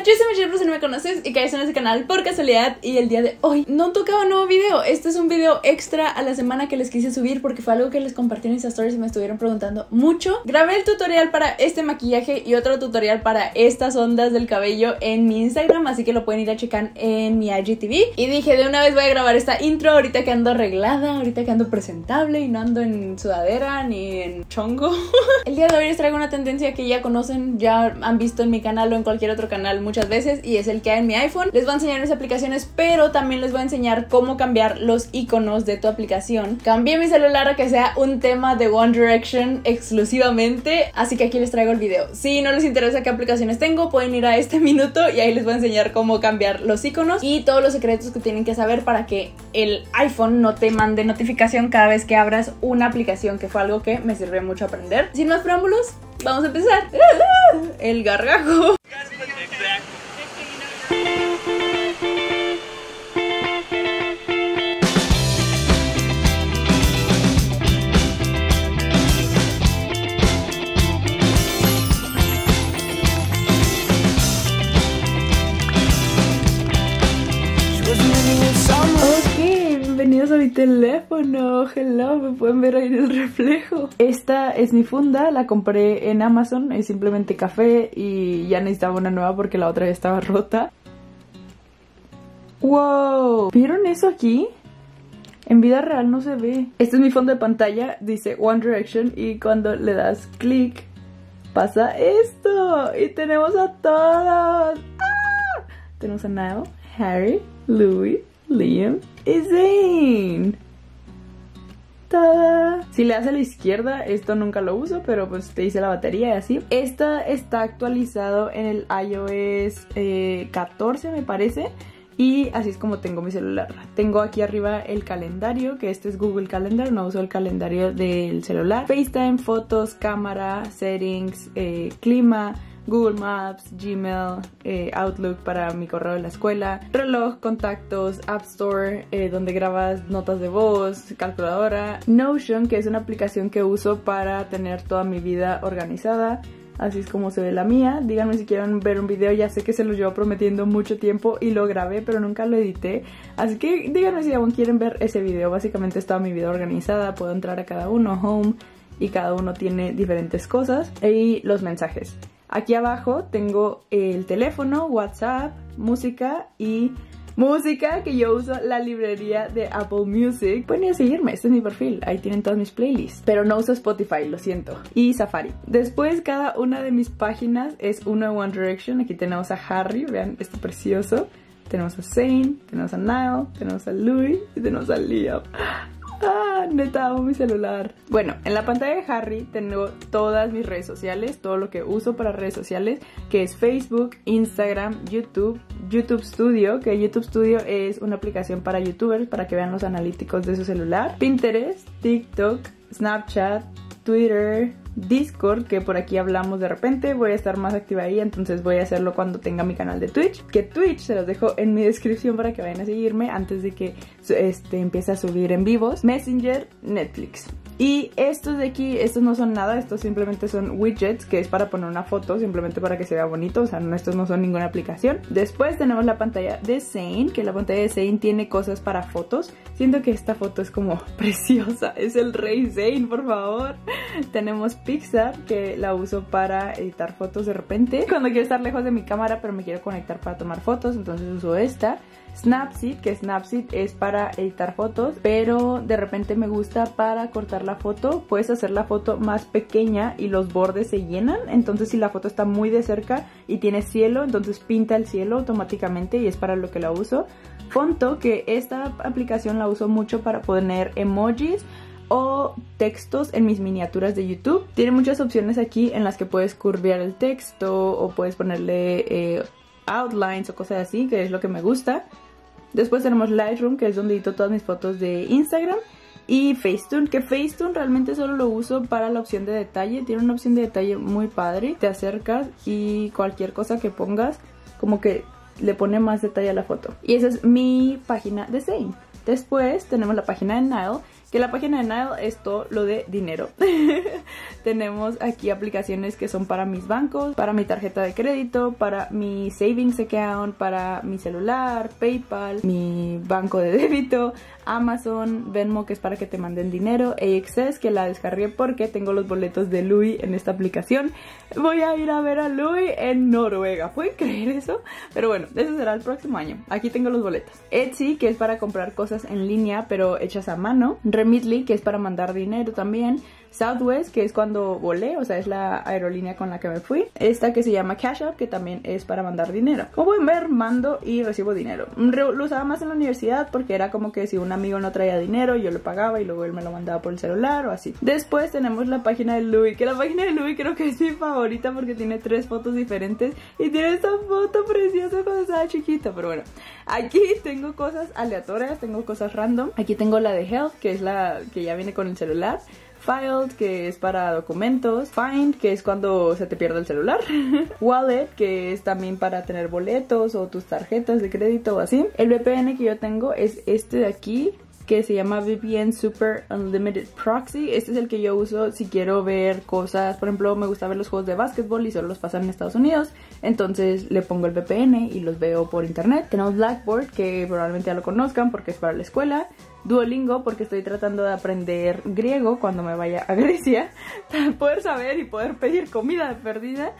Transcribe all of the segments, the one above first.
yo soy Michelle, si no me conoces y caes en este canal por casualidad. Y el día de hoy no tocaba un nuevo video. Este es un video extra a la semana que les quise subir porque fue algo que les compartí en mis stories y me estuvieron preguntando mucho. Grabé el tutorial para este maquillaje y otro tutorial para estas ondas del cabello en mi Instagram, así que lo pueden ir a checar en mi IGTV. Y dije, de una vez voy a grabar esta intro ahorita que ando arreglada, ahorita que ando presentable y no ando en sudadera ni en chongo. El día de hoy les traigo una tendencia que ya conocen, ya han visto en mi canal o en cualquier otro canal muchas veces, y es el que hay en mi iPhone. Les voy a enseñar mis aplicaciones, pero también les voy a enseñar cómo cambiar los iconos de tu aplicación. Cambié mi celular a que sea un tema de One Direction exclusivamente, así que aquí les traigo el video. Si no les interesa qué aplicaciones tengo, pueden ir a este minuto y ahí les voy a enseñar cómo cambiar los iconos y todos los secretos que tienen que saber para que el iPhone no te mande notificación cada vez que abras una aplicación, que fue algo que me sirvió mucho aprender. Sin más preámbulos, vamos a empezar. El gargajo. Bienvenidos a mi teléfono. Hello, me pueden ver ahí en el reflejo. Esta es mi funda, la compré en Amazon, es simplemente café y ya necesitaba una nueva porque la otra ya estaba rota. ¡Wow! ¿Vieron eso aquí? En vida real no se ve. Este es mi fondo de pantalla, dice One Direction, y cuando le das clic pasa esto y tenemos a todos. ¡Ah! Tenemos a Niall, Harry, Louis, Liam y Zayn. ¡Tada! Si le das a la izquierda, esto nunca lo uso, pero pues te dice la batería y así. Esta está actualizado en el iOS 14 me parece. Y así es como tengo mi celular. Tengo aquí arriba el calendario, que este es Google Calendar, no uso el calendario del celular. FaceTime, fotos, cámara, settings, clima, Google Maps, Gmail, Outlook para mi correo de la escuela, reloj, contactos, App Store, donde grabas notas de voz, calculadora, Notion, que es una aplicación que uso para tener toda mi vida organizada. Así es como se ve la mía. Díganme si quieren ver un video, ya sé que se los llevo prometiendo mucho tiempo y lo grabé pero nunca lo edité. Así que díganme si aún quieren ver ese video. Básicamente es toda mi vida organizada, puedo entrar a cada uno, home, y cada uno tiene diferentes cosas. Y los mensajes. Aquí abajo tengo el teléfono, WhatsApp, música y música, que yo uso la librería de Apple Music. Pueden ir a seguirme, este es mi perfil, ahí tienen todas mis playlists. Pero no uso Spotify, lo siento. Y Safari. Después cada una de mis páginas es una de One Direction. Aquí tenemos a Harry, vean, esto precioso. Tenemos a Zayn, tenemos a Niall, tenemos a Louis y tenemos a Liam. Ah, neta, amo mi celular. Bueno, en la pantalla de Harry tengo todas mis redes sociales, todo lo que uso para redes sociales, que es Facebook, Instagram, YouTube, YouTube Studio, que YouTube Studio es una aplicación para youtubers para que vean los analíticos de su celular, Pinterest, TikTok, Snapchat, Twitter, Discord, que por aquí hablamos de repente. Voy a estar más activa ahí, entonces voy a hacerlo cuando tenga mi canal de Twitch, que Twitch se los dejo en mi descripción para que vayan a seguirme antes de que empiece a subir en vivos. Messenger, Netflix. Y estos de aquí, estos no son nada, estos simplemente son widgets, que es para poner una foto, simplemente para que se vea bonito, o sea, estos no son ninguna aplicación. Después tenemos la pantalla de Zayn, que la pantalla de Zayn tiene cosas para fotos. Siento que esta foto es como preciosa, es el rey Zayn, por favor. Tenemos Pixar, que la uso para editar fotos de repente, cuando quiero estar lejos de mi cámara pero me quiero conectar para tomar fotos, entonces uso esta. Snapseed, que Snapseed es para editar fotos, pero de repente me gusta para cortar la foto. Puedes hacer la foto más pequeña y los bordes se llenan, entonces si la foto está muy de cerca y tiene cielo, entonces pinta el cielo automáticamente y es para lo que la uso. Fonto, que esta aplicación la uso mucho para poner emojis o textos en mis miniaturas de YouTube. Tiene muchas opciones aquí en las que puedes curvear el texto o puedes ponerle outlines o cosas así, que es lo que me gusta. Después tenemos Lightroom, que es donde edito todas mis fotos de Instagram. Y Facetune, que Facetune realmente solo lo uso para la opción de detalle. Tiene una opción de detalle muy padre. Te acercas y cualquier cosa que pongas como que le pone más detalle a la foto. Y esa es mi página de Zayn. Después tenemos la página de Niall, que la página de Nile es todo lo de dinero. Tenemos aquí aplicaciones que son para mis bancos, para mi tarjeta de crédito, para mi savings account, para mi celular, PayPal, mi banco de débito, Amazon, Venmo, que es para que te manden dinero, AXS, que la descargué porque tengo los boletos de Louis en esta aplicación. Voy a ir a ver a Louis en Noruega, ¿pueden creer eso? Pero bueno, eso será el próximo año. Aquí tengo los boletos. Etsy, que es para comprar cosas en línea pero hechas a mano. Remitly, que es para mandar dinero también. Southwest, que es cuando volé, o sea, es la aerolínea con la que me fui. Esta que se llama Cash App, que también es para mandar dinero. Como pueden ver, mando y recibo dinero. Lo usaba más en la universidad porque era como que si un amigo no traía dinero, yo le pagaba y luego él me lo mandaba por el celular o así. Después tenemos la página de Louis, que la página de Louis creo que es mi favorita porque tiene 3 fotos diferentes y tiene esta foto preciosa cuando estaba chiquita. Pero bueno, aquí tengo cosas aleatorias, tengo cosas random. Aquí tengo la de Health, que es la que ya viene con el celular. Filed, que es para documentos. Find, que es cuando se te pierde el celular. Wallet, que es también para tener boletos o tus tarjetas de crédito o así. El VPN que yo tengo es este de aquí, que se llama VPN Super Unlimited Proxy. Este es el que yo uso si quiero ver cosas. Por ejemplo, me gusta ver los juegos de básquetbol y solo los pasan en Estados Unidos, entonces le pongo el VPN y los veo por internet. Tenemos Blackboard, que probablemente ya lo conozcan porque es para la escuela. Duolingo, porque estoy tratando de aprender griego cuando me vaya a Grecia, para poder saber y poder pedir comida de perdida.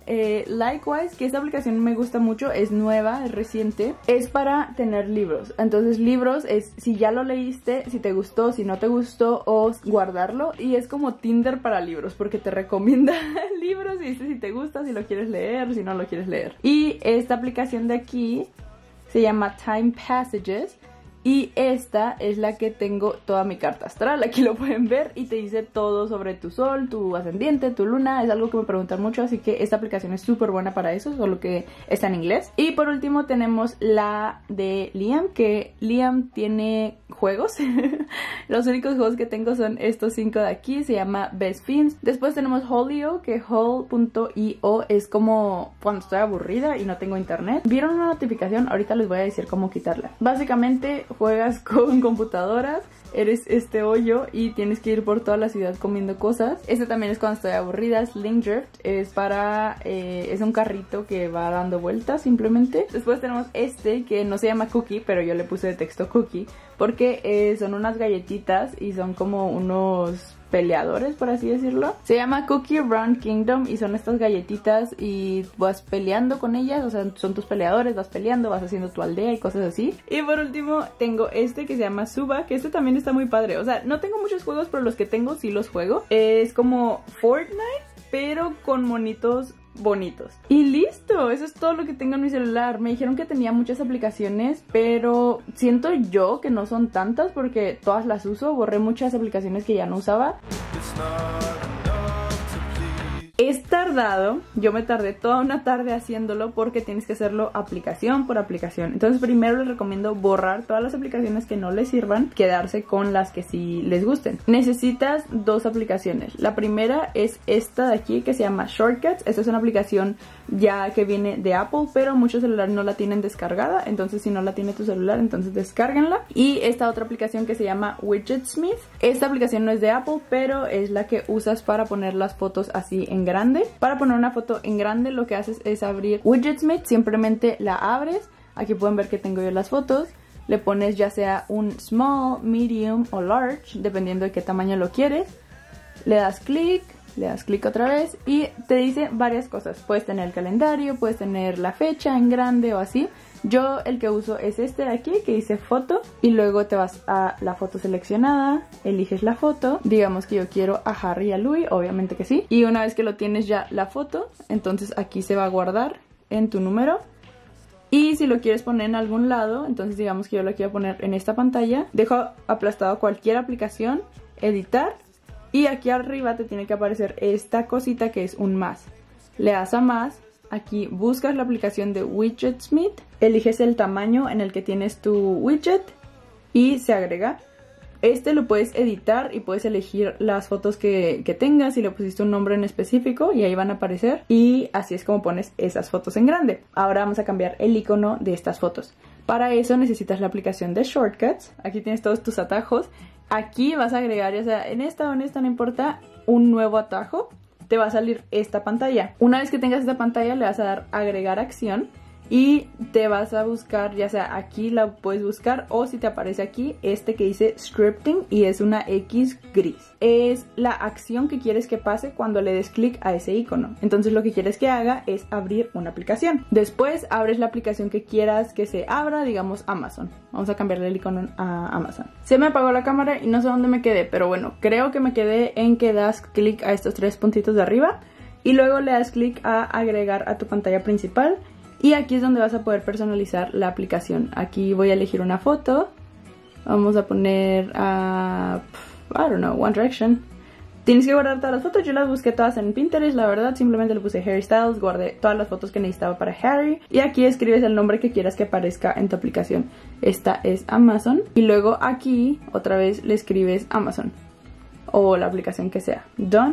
Likewise, que esta aplicación me gusta mucho, es nueva, es reciente, es para tener libros. Entonces libros es si ya lo leíste, si te gustó, si no te gustó, o guardarlo. Y es como Tinder para libros, porque te recomienda libros y dice si te gusta, si lo quieres leer, si no lo quieres leer. Y esta aplicación de aquí se llama Time Passages. Y esta es la que tengo toda mi carta astral, aquí lo pueden ver y te dice todo sobre tu sol, tu ascendiente, tu luna. Es algo que me preguntan mucho, así que esta aplicación es súper buena para eso, solo que está en inglés. Y por último tenemos la de Liam, que Liam tiene juegos. Los únicos juegos que tengo son estos 5 de aquí, se llama Best Fiends. Después tenemos Holio, que Hol.io es como cuando estoy aburrida y no tengo internet. ¿Vieron una notificación? Ahorita les voy a decir cómo quitarla. Básicamente juegas con computadoras, eres este hoyo y tienes que ir por toda la ciudad comiendo cosas. Este también es cuando estoy aburrida. Slingdrift es para es un carrito que va dando vueltas simplemente. Después tenemos este que no se llama Cookie, pero yo le puse de texto Cookie porque son unas galletitas y son como unos peleadores, por así decirlo. Se llama Cookie Run Kingdom y son estas galletitas y vas peleando con ellas, o sea, son tus peleadores, vas peleando, vas haciendo tu aldea y cosas así. Y por último tengo este que se llama Suba, que este también está muy padre. O sea, no tengo muchos juegos, pero los que tengo sí los juego. Es como Fortnite, pero con monitos bonitos. Y listo, eso es todo lo que tengo en mi celular. Me dijeron que tenía muchas aplicaciones, pero siento yo que no son tantas porque todas las uso. Borré muchas aplicaciones que ya no usaba. Es tardado, yo me tardé toda una tarde haciéndolo porque tienes que hacerlo aplicación por aplicación. Entonces primero les recomiendo borrar todas las aplicaciones que no les sirvan, quedarse con las que sí les gusten. Necesitas 2 aplicaciones. La primera es esta de aquí que se llama Shortcuts. Esta es una aplicación ya que viene de Apple, pero muchos celulares no la tienen descargada, entonces si no la tiene tu celular, entonces descárguenla. Y esta otra aplicación que se llama Widgetsmith. Esta aplicación no es de Apple, pero es la que usas para poner las fotos así en grande. Para poner una foto en grande lo que haces es abrir Widgetsmith, simplemente la abres. Aquí pueden ver que tengo yo las fotos. Le pones ya sea un small, medium o large, dependiendo de qué tamaño lo quieres. Le das clic otra vez y te dice varias cosas. Puedes tener el calendario, puedes tener la fecha en grande o así. Yo el que uso es este de aquí que dice foto y luego te vas a la foto seleccionada, eliges la foto, digamos que yo quiero a Harry y a Louis, obviamente que sí, y una vez que lo tienes ya la foto, entonces aquí se va a guardar en tu número. Y si lo quieres poner en algún lado, entonces digamos que yo lo quiero poner en esta pantalla, dejo aplastado cualquier aplicación, editar, y aquí arriba te tiene que aparecer esta cosita que es un más. Le das a más, aquí buscas la aplicación de Widgetsmith, eliges el tamaño en el que tienes tu widget y se agrega. Este lo puedes editar y puedes elegir las fotos que tengas y le pusiste un nombre en específico y ahí van a aparecer. Y así es como pones esas fotos en grande. Ahora vamos a cambiar el icono de estas fotos. Para eso necesitas la aplicación de Shortcuts. Aquí tienes todos tus atajos. aquí vas a agregar, ya sea en esta o en esta, no importa, un nuevo atajo. Te va a salir esta pantalla. Una vez que tengas esta pantalla le vas a dar agregar acción y te vas a buscar, ya sea aquí la puedes buscar o si te aparece aquí este que dice scripting y es una X gris. Es la acción que quieres que pase cuando le des clic a ese icono. Entonces lo que quieres que haga es abrir una aplicación. Después abres la aplicación que quieras que se abra, digamos Amazon. Vamos a cambiarle el icono a Amazon. Se me apagó la cámara y no sé dónde me quedé, pero bueno, creo que me quedé en que das clic a estos 3 puntitos de arriba y luego le das clic a agregar a tu pantalla principal. Y aquí es donde vas a poder personalizar la aplicación. Aquí voy a elegir una foto. Vamos a poner I don't know, One Direction. Tienes que guardar todas las fotos. Yo las busqué todas en Pinterest, la verdad. Simplemente le puse Harry Styles, guardé todas las fotos que necesitaba para Harry. Y aquí escribes el nombre que quieras que aparezca en tu aplicación. Esta es Amazon. Y luego aquí otra vez le escribes Amazon. O la aplicación que sea. Done.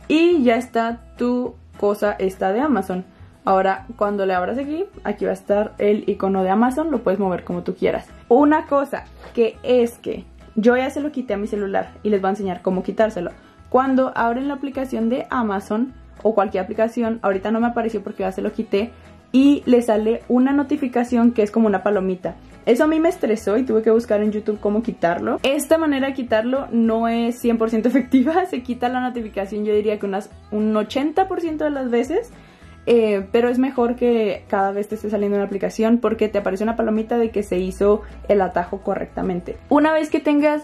Y ya está tu cosa esta de Amazon. Ahora, cuando le abras aquí va a estar el icono de Amazon, lo puedes mover como tú quieras. Una cosa que es que yo ya se lo quité a mi celular y les voy a enseñar cómo quitárselo. Cuando abren la aplicación de Amazon o cualquier aplicación, ahorita no me apareció porque ya se lo quité, y le sale una notificación que es como una palomita. Eso a mí me estresó y tuve que buscar en YouTube cómo quitarlo. Esta manera de quitarlo no es 100% efectiva, se quita la notificación yo diría que un 80% de las veces. Pero es mejor que cada vez te esté saliendo una aplicación porque te aparece una palomita de que se hizo el atajo correctamente. Una vez que tengas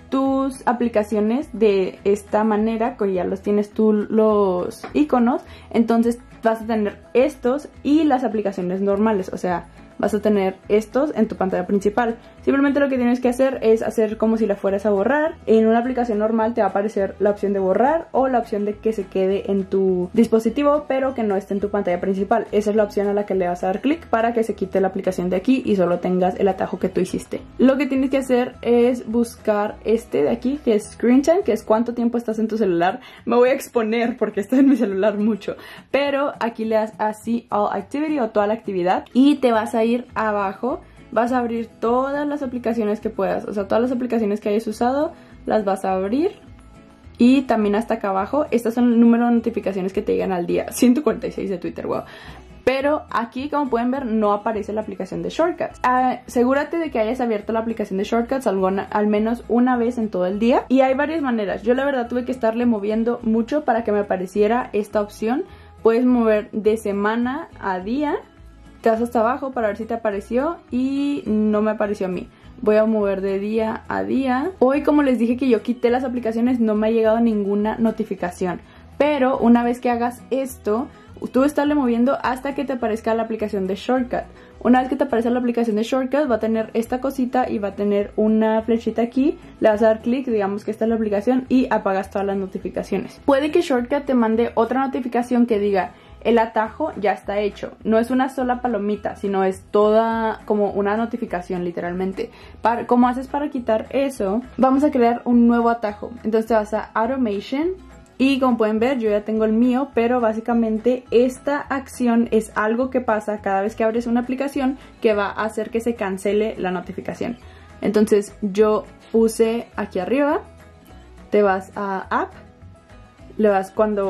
tus aplicaciones de esta manera, que ya los tienes tú los iconos, entonces vas a tener estos y las aplicaciones normales, o sea, vas a tener estos en tu pantalla principal. Simplemente lo que tienes que hacer es hacer como si la fueras a borrar. En una aplicación normal te va a aparecer la opción de borrar o la opción de que se quede en tu dispositivo pero que no esté en tu pantalla principal. Esa es la opción a la que le vas a dar clic para que se quite la aplicación de aquí y solo tengas el atajo que tú hiciste. Lo que tienes que hacer es buscar este de aquí, que es Screen Time, que es cuánto tiempo estás en tu celular. Me voy a exponer porque estoy en mi celular mucho, pero aquí le das a See All Activity o toda la actividad y te vas a ir abajo, vas a abrir todas las aplicaciones que puedas, o sea, todas las aplicaciones que hayas usado las vas a abrir y también hasta acá abajo, estas son el número de notificaciones que te llegan al día, 146 de Twitter, wow. Pero aquí, como pueden ver, no aparece la aplicación de Shortcuts. Asegúrate de que hayas abierto la aplicación de Shortcuts al menos una vez en todo el día. Y hay varias maneras. Yo la verdad tuve que estarle moviendo mucho para que me apareciera esta opción. Puedes mover de semana a día. Te vas hasta abajo para ver si te apareció y no me apareció a mí. Voy a mover de día a día. Hoy, como les dije que yo quité las aplicaciones, no me ha llegado ninguna notificación. Pero una vez que hagas esto, tú estarle moviendo hasta que te aparezca la aplicación de Shortcut. Una vez que te aparezca la aplicación de Shortcut, va a tener esta cosita y va a tener una flechita aquí. Le vas a dar clic, digamos que esta es la aplicación, y apagas todas las notificaciones. Puede que Shortcut te mande otra notificación que diga: el atajo ya está hecho. No es una sola palomita, sino es toda como una notificación literalmente. ¿Cómo haces para quitar eso? Vamos a crear un nuevo atajo. Entonces te vas a Automation y como pueden ver yo ya tengo el mío, pero básicamente esta acción es algo que pasa cada vez que abres una aplicación que va a hacer que se cancele la notificación. Entonces yo puse aquí arriba, te vas a App, le vas cuando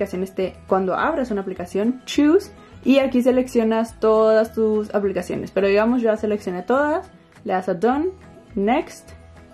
abras una aplicación, Choose, y aquí seleccionas todas tus aplicaciones, pero digamos yo ya seleccioné todas, le das a Done, Next,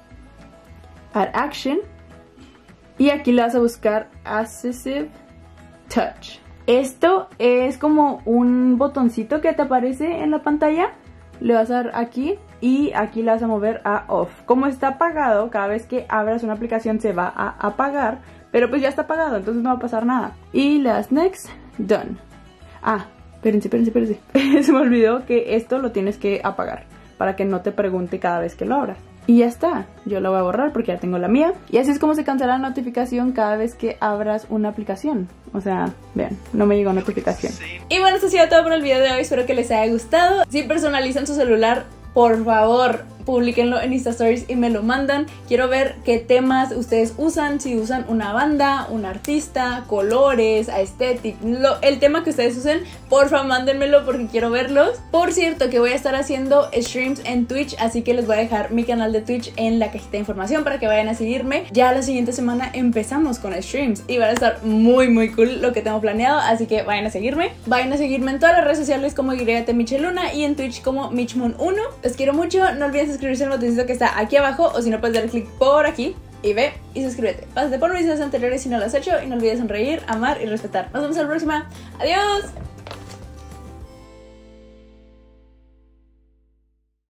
Add Action, y aquí le vas a buscar Assistive Touch. Esto es como un botoncito que te aparece en la pantalla, le vas a dar aquí y aquí le vas a mover a Off. Como está apagado, cada vez que abras una aplicación se va a apagar, pero pues ya está apagado, entonces no va a pasar nada. Y le das Next, Done. Espérense. Se me olvidó que esto lo tienes que apagar para que no te pregunte cada vez que lo abras. Y ya está, yo lo voy a borrar porque ya tengo la mía. Y así es como se cancela la notificación cada vez que abras una aplicación. O sea, vean, no me llegó notificación. Y bueno, esto ha sido todo por el video de hoy, espero que les haya gustado. Si personalizan su celular, por favor, Publíquenlo en Insta Stories y me lo mandan. Quiero ver qué temas ustedes usan, si usan una banda, un artista, colores, aesthetic, el tema que ustedes usen, porfa mándenmelo porque quiero verlos. Por cierto que voy a estar haciendo streams en Twitch, así que les voy a dejar mi canal de Twitch en la cajita de información para que vayan a seguirme. Ya la siguiente semana empezamos con streams y van a estar muy cool lo que tengo planeado, así que vayan a seguirme. Vayan a seguirme en todas las redes sociales como YTMicheluna y en Twitch como Michmoon1. Los quiero mucho, no olviden suscribirse al botoncito que está aquí abajo o si no puedes dar clic por aquí y ve y suscríbete. Pásate por mis videos anteriores si no lo has hecho y no olvides sonreír, amar y respetar. Nos vemos en la próxima. ¡Adiós!